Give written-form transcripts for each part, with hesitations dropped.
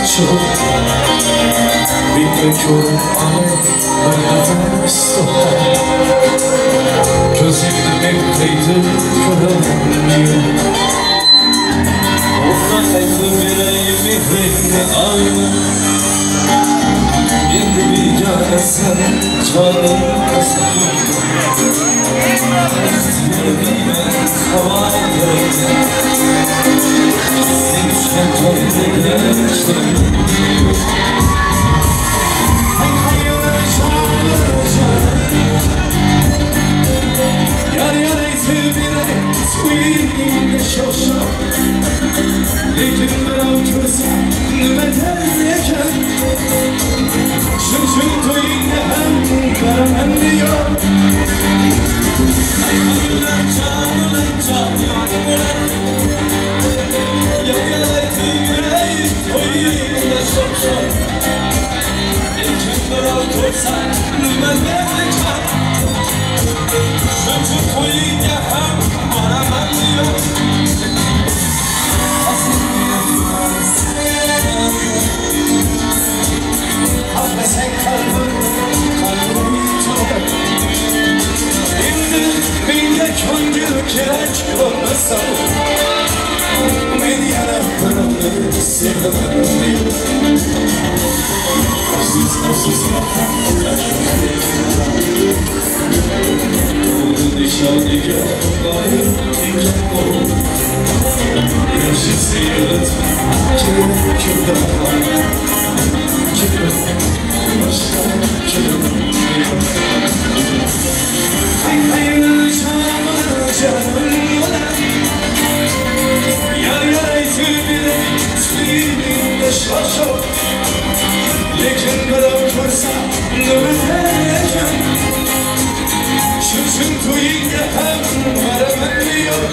çok bitmiyor ama bana stopar gözümde bekleydim karanlığı ondan ekli yüreğimi rengi aynı şimdi bir yana sen canım kasım yüreğime havaya geldim sevişken toyda geçtim lekin birov ko'rsa nima der ekan shuning to'yingga ham boraman diyor lekin birov ko'rsa nima der ekan shuning to'yingga ham boraman diyor sen kalbimi tutar endi menga ko'ngil kerak bo'lmasa men yana birovni sevaman afsus nishoniga loyiq ekan bu yashasa yaratma kimda lekin birov ko'rsa nima der ekan shuning to'yingga ham boraman diyor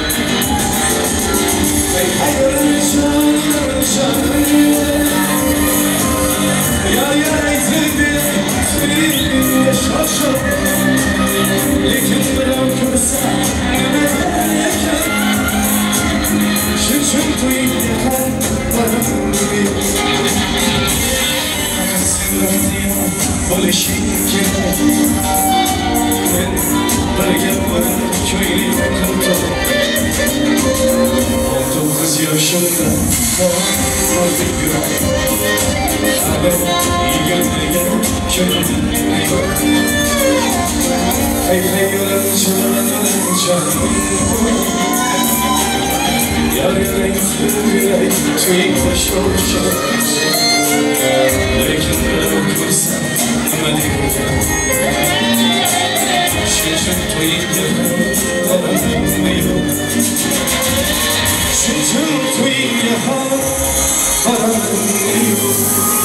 lekin birov ko'rsa nima der ekan shuning to'yingga ham boraman diyor bo'lishing kerak men birga borib ko'ngling qildim 19 yoshimda nordek yuragim hali 20ga keldim aytmay yo'lim cho'ladim yar yurak to'ying boshlovchi lekin birov ko'rsa nima deyman shuning to'yingga boraman yo'q shuning to'yingga ham boraman yo'q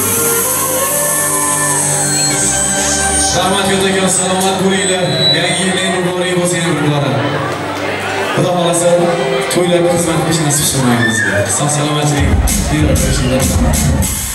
rahmat yo'tagan salomat bo'linglar yangi yilning muborak bo'lsin birodar xudo xolasa to'ylarda xizmat qilish nasib qilsin bizga sog' salomatlik